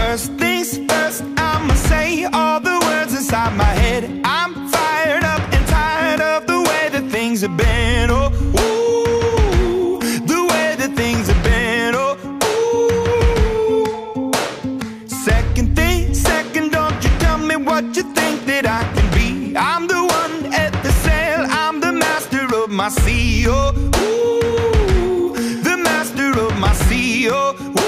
First things first, I'ma say all the words inside my head. I'm fired up and tired of the way that things have been. Oh, ooh, the way that things have been. Oh, ooh. Second thing, second, don't you tell me what you think that I can be. I'm the one at the sail, I'm the master of my sea. Oh, ooh, the master of my sea. Oh, ooh.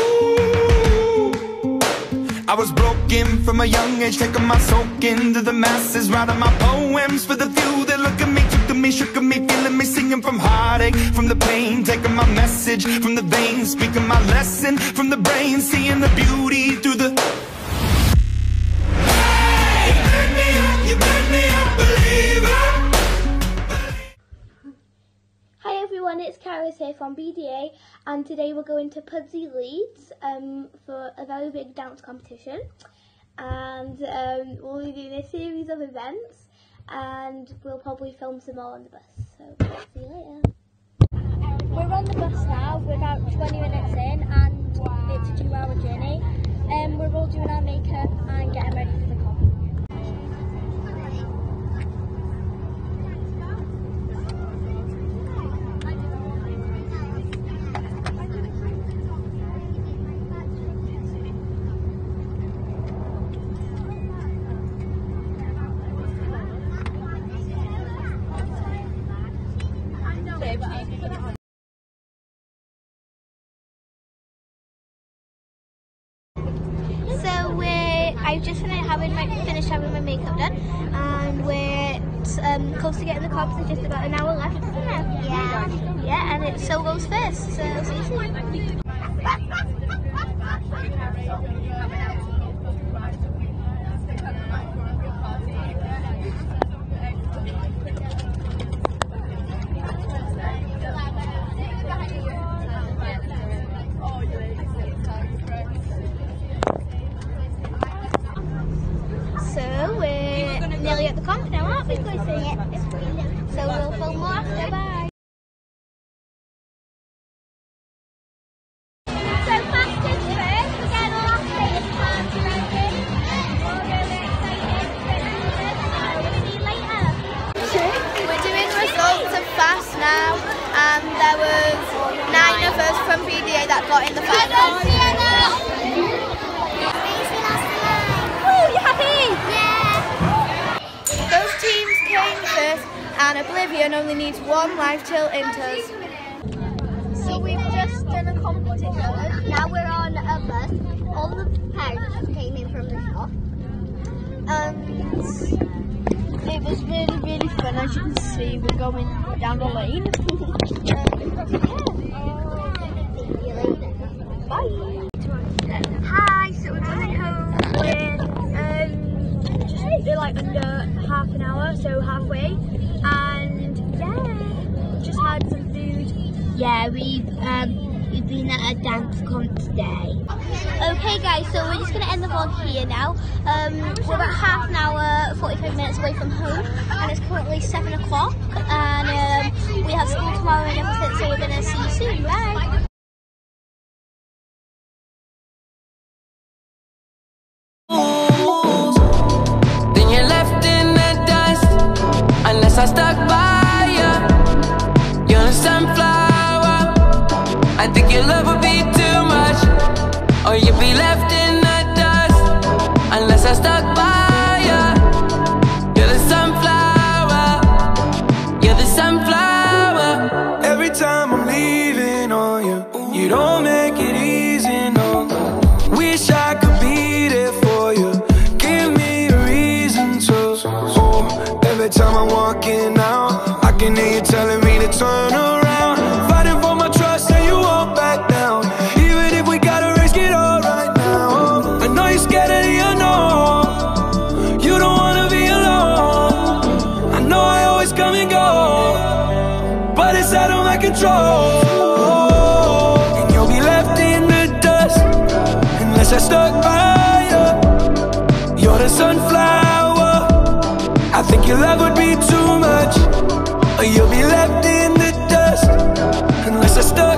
I was broken from a young age, taking my soak into the masses, writing my poems for the few that look at me, took to me, shook at me, feeling me, singing from heartache, from the pain, taking my message from the veins, speaking my lesson from the brain, seeing the beauty through the... Hey, you made me a believer. Hi everyone, it's Karis here from BDA, and today we're going to Pudsey, Leeds for a very big dance competition, and we'll be doing a series of events, and we'll probably film some more on the bus, so see you later. We're on the bus now, we're about 20 minutes in, and it's a 2-hour journey, and we're all doing our makeup and getting ready for the comp. So I've just finished having my makeup done, and we're close to getting the comps. There's just about an hour left, isn't there? Yeah. Yeah, and it so goes first. So see you soon. Nearly at the comp now, aren't we, Pudsey? Yeah. So we'll film more after. Bye. So fast and first, we're getting the last day of class ready. We're really excited. We'll see you later. We're doing results of fast now, and there was 9 of us from BDA that got in the final. Oh, you happy? Yeah. Those teams came first, and Oblivion only needs 1 live till enters. So we've just done a competition. Now we're on a bus. All the parents came in from the shop. It was really, really fun. As you can see, we're going down the lane. Bye. Hi, so we're going home. We're like under half an hour, so halfway, and yeah, just had some food. Yeah, we've been at a dance comp today. Okay guys, so we're just gonna end the vlog here now. We're about half an hour, 45 minutes away from home, and it's currently 7 o'clock, and we have school tomorrow and everything, so we're gonna see you soon. Bye. I stuck by you. You're a sunflower. I think your love would be too much, or you'd be left in the dust. Unless I stuck by you. You're the sunflower. You're the sunflower. Every time I'm leaving on you, you don't make it easy, no. Wish I could be there for you. Give me a reason to. Every time I'm walking out, I can hear you telling me to turn around. Fighting for my trust and you won't back down. Even if we gotta risk it all right now. I know you're scared of the unknown. You don't wanna be alone. I know I always come and go, but it's out of my control. And you'll be left in the dust unless I stuck by you. You're the sunflower. I think your love would be too much, or you'll be left in the dust unless I stop.